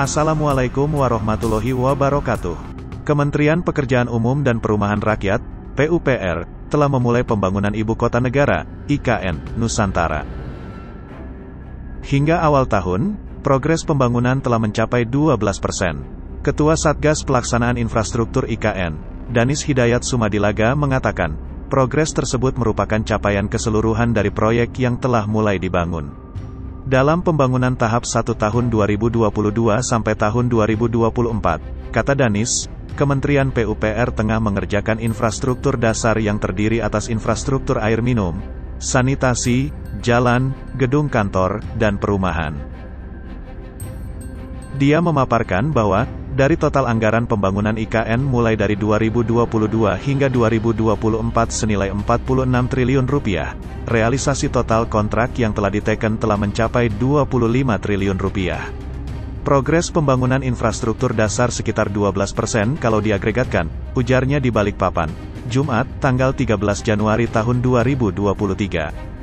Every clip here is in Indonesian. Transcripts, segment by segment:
Assalamualaikum warahmatullahi wabarakatuh. Kementerian Pekerjaan Umum dan Perumahan Rakyat, PUPR, telah memulai pembangunan Ibu Kota Negara, IKN, Nusantara. Hingga awal tahun, progres pembangunan telah mencapai 12%. Ketua Satgas Pelaksanaan Infrastruktur IKN, Danis Hidayat Sumadilaga mengatakan, progres tersebut merupakan capaian keseluruhan dari proyek yang telah mulai dibangun. Dalam pembangunan tahap 1 tahun 2022 sampai tahun 2024, kata Danis, Kementerian PUPR tengah mengerjakan infrastruktur dasar yang terdiri atas infrastruktur air minum, sanitasi, jalan, gedung kantor, dan perumahan. Dia memaparkan bahwa, dari total anggaran pembangunan IKN mulai dari 2022 hingga 2024 senilai Rp46 triliun, realisasi total kontrak yang telah diteken telah mencapai Rp25 triliun. Progres pembangunan infrastruktur dasar sekitar 12% kalau diagregatkan, ujarnya di Balikpapan, Jumat, tanggal 13 Januari tahun 2023.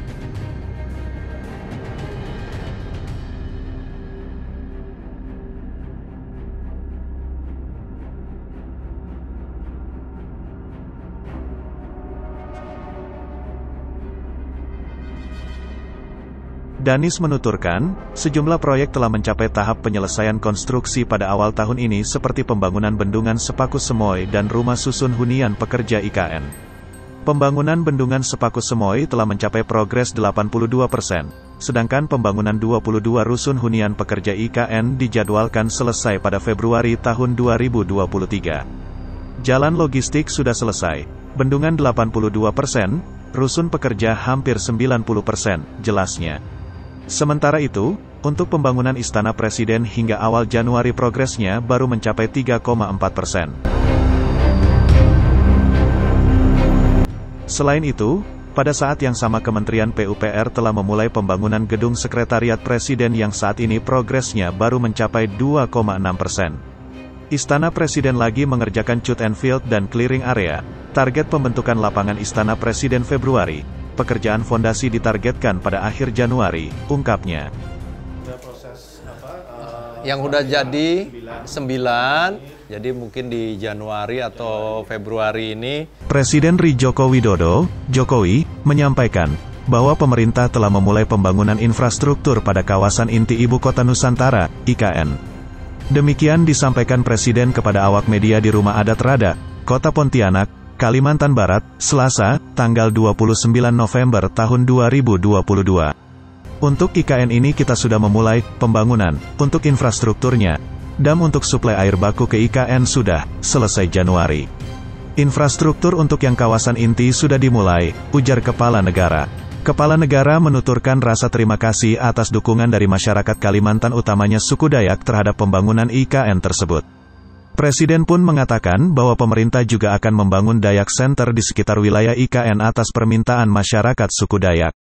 Danis menuturkan, sejumlah proyek telah mencapai tahap penyelesaian konstruksi pada awal tahun ini seperti pembangunan bendungan Sepaku Semoy dan rumah susun hunian pekerja IKN. Pembangunan bendungan Sepaku Semoy telah mencapai progres 82%, sedangkan pembangunan 22 rusun hunian pekerja IKN dijadwalkan selesai pada Februari tahun 2023. Jalan logistik sudah selesai, bendungan 82%, rusun pekerja hampir 90%, jelasnya. Sementara itu, untuk pembangunan Istana Presiden hingga awal Januari progresnya baru mencapai 3,4%. Selain itu, pada saat yang sama Kementerian PUPR telah memulai pembangunan gedung Sekretariat Presiden yang saat ini progresnya baru mencapai 2,6%. Istana Presiden lagi mengerjakan cut and field dan clearing area, target pembentukan lapangan Istana Presiden Februari. Pekerjaan fondasi ditargetkan pada akhir Januari, ungkapnya. Yang udah jadi 9, jadi mungkin di Januari atau Februari ini. Presiden RI Joko Widodo, Jokowi, menyampaikan bahwa pemerintah telah memulai pembangunan infrastruktur pada kawasan inti Ibu Kota Nusantara, IKN. Demikian disampaikan Presiden kepada awak media di Rumah Adat Rada, Kota Pontianak, Kalimantan Barat, Selasa, tanggal 29 November tahun 2022. Untuk IKN ini kita sudah memulai pembangunan, untuk infrastrukturnya, dan untuk suplai air baku ke IKN sudah selesai Januari. Infrastruktur untuk yang kawasan inti sudah dimulai, ujar Kepala Negara. Kepala Negara menuturkan rasa terima kasih atas dukungan dari masyarakat Kalimantan utamanya suku Dayak terhadap pembangunan IKN tersebut. Presiden pun mengatakan bahwa pemerintah juga akan membangun Dayak Center di sekitar wilayah IKN atas permintaan masyarakat suku Dayak.